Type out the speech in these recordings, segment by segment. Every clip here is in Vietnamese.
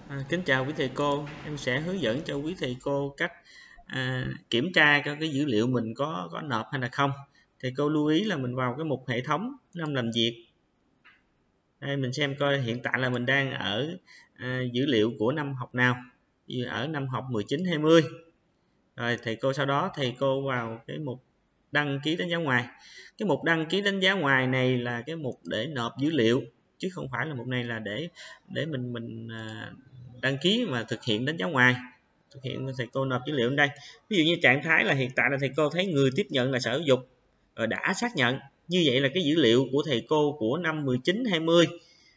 Kính chào quý thầy cô, em sẽ hướng dẫn cho quý thầy cô cách kiểm tra coi cái dữ liệu mình có nộp hay là không. Thầy cô lưu ý là mình vào cái mục hệ thống năm làm việc. Đây mình xem coi hiện tại là mình đang ở dữ liệu của năm học nào, ở năm học 19-20. Rồi thầy cô sau đó thầy cô vào cái mục đăng ký đánh giá ngoài. Cái mục đăng ký đánh giá ngoài này là cái mục để nộp dữ liệu, chứ không phải là mục này là để mình đăng ký mà thực hiện đánh giá ngoài. Thực hiện thầy cô nộp dữ liệu ở đây. Ví dụ như trạng thái là hiện tại là thầy cô thấy người tiếp nhận là Sở Giáo dục rồi đã xác nhận. Như vậy là cái dữ liệu của thầy cô của năm 19-20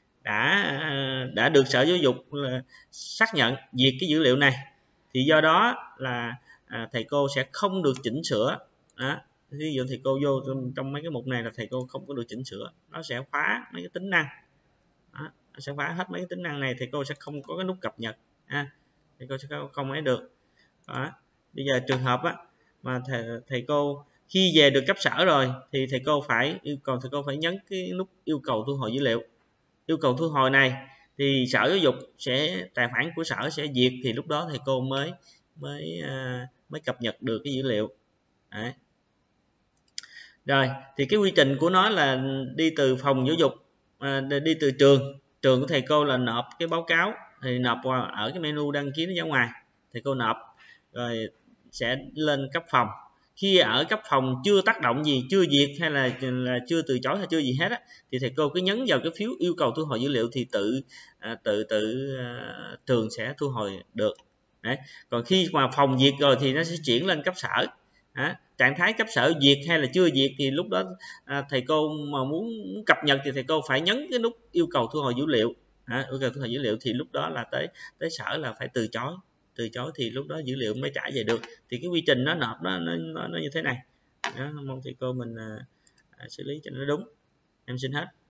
đã được Sở Giáo dục là xác nhận duyệt cái dữ liệu này. Thì do đó là thầy cô sẽ không được chỉnh sửa. Đó. Ví dụ thầy cô vô trong mấy cái mục này là thầy cô không có được chỉnh sửa, nó sẽ khóa mấy cái tính năng. Đó. Nó sẽ khóa hết mấy cái tính năng này, thầy cô sẽ không có cái nút cập nhật. Thầy cô sẽ không ấy được. Đó. Bây giờ trường hợp mà thầy cô khi về được cấp sở rồi thì thầy cô phải nhấn cái nút yêu cầu thu hồi dữ liệu. Yêu cầu thu hồi này thì Sở Giáo dục tài khoản của sở sẽ duyệt, thì lúc đó thầy cô mới cập nhật được cái dữ liệu. Đấy. Rồi thì cái quy trình của nó là đi từ phòng giáo dục, đi từ trường của thầy cô là nộp cái báo cáo, thì nộp vào ở cái menu đăng ký đánh giá ngoài, thầy cô nộp rồi sẽ lên cấp phòng. Khi ở cấp phòng chưa tác động gì, chưa duyệt hay là chưa từ chối hay chưa gì hết thì thầy cô cứ nhấn vào cái phiếu yêu cầu thu hồi dữ liệu thì tự trường sẽ thu hồi được. Đấy. Còn khi mà phòng duyệt rồi thì nó sẽ chuyển lên cấp sở. Trạng thái cấp sở duyệt hay là chưa duyệt thì lúc đó thầy cô mà muốn cập nhật thì thầy cô phải nhấn cái nút yêu cầu thu hồi dữ liệu. Yêu cầu thu hồi dữ liệu thì lúc đó là tới sở là phải từ chối thì lúc đó dữ liệu mới trả về được. Thì cái quy trình nó nộp nó như thế này. Mong thầy cô mình xử lý cho nó đúng. Em xin hết.